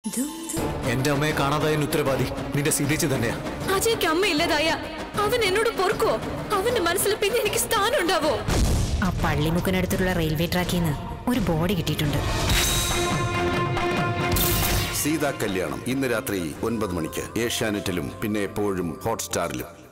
എന്റെ അമ്മയെ കാണാതായ ഉത്തരവാദി നിന്റെ സീതേച്ചി തന്നെയാ. അജയ്ക്ക് അമ്മയില്ലതായ അവൻ എന്നോട് പൊറുക്കോ? അവന്റെ മനസ്സിൽ പിന്നെ എനിക്ക് സ്ഥാനം ഉണ്ടാവോ? ആ പള്ളിമുക്കിനടുത്തുള്ള റെയിൽവേ ട്രാക്കിൽ നിന്ന് ഒരു ബോഡി കിട്ടിയിട്ടുണ്ട്. സീതാ കല്യാണം ഇന്ന് രാത്രി 9 മണിക്ക് ഏഷ്യാനെറ്റിലും പിന്നെ എപ്പോഴും ഹോട്ട്സ്റ്റാറിലും.